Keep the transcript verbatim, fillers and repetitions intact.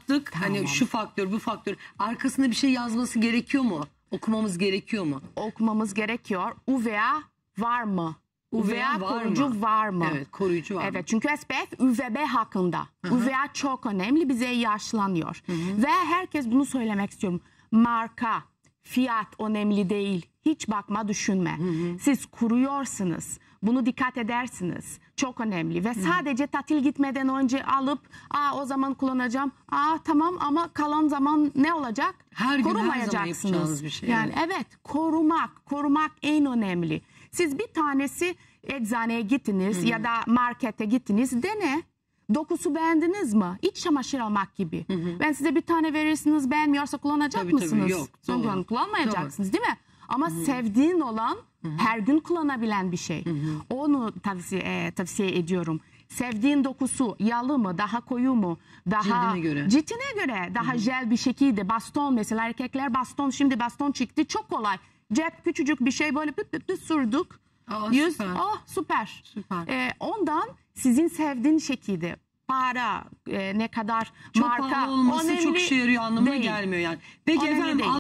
yaptık. Tamam. Hani şu faktör, bu faktör. Arkasında bir şey yazması gerekiyor mu? Okumamız gerekiyor mu? Okumamız gerekiyor. U V A var mı? U V A koruyucu mı? var mı? Evet, koruyucu var Evet, mı? çünkü S P F U V B hakkında. Hı hı. U V A çok önemli, bize yaşlanıyor. Hı hı. Ve herkes bunu söylemek istiyorum. Marka, fiyat önemli değil. Hiç bakma, düşünme. Hı hı. Siz kuruyorsunuz. Bunu dikkat edersiniz. Çok önemli. Ve sadece hı. tatil gitmeden önce alıp Aa, o zaman kullanacağım. Aa, tamam ama kalan zaman ne olacak? Her gün her zaman yapacağınız bir şey. Yani evet. evet, korumak. Korumak en önemli. Siz bir tanesi eczaneye gittiniz hı hı. ya da markete gittiniz, dene. Dokusu beğendiniz mi? İç çamaşır almak gibi. Hı hı. Ben size bir tane verirsiniz, beğenmiyorsa kullanacak tabii, mısınız? Tabii, yok. Sonra kullanmayacaksınız, değil mi? Ama hı hı. sevdiğin olan hı hı. her gün kullanabilen bir şey. Hı hı. Onu tavsiye, e, tavsiye ediyorum. Sevdiğin dokusu yağlı mı, daha koyu mu, daha cildine göre, cildine göre daha hı hı. jel bir şekilde. Baston mesela, erkekler baston, şimdi baston çıktı, çok kolay. Cep küçücük bir şey, böyle püt püt püt sürdük. Aa, Yüz, süper. Oh, süper. süper. Ee, ondan sizin sevdiğin şekilde para, e, ne kadar çok marka pahalı olması önemli çok işe yarıyor anlamına değil. gelmiyor yani. Peki Önemli efendim. değil.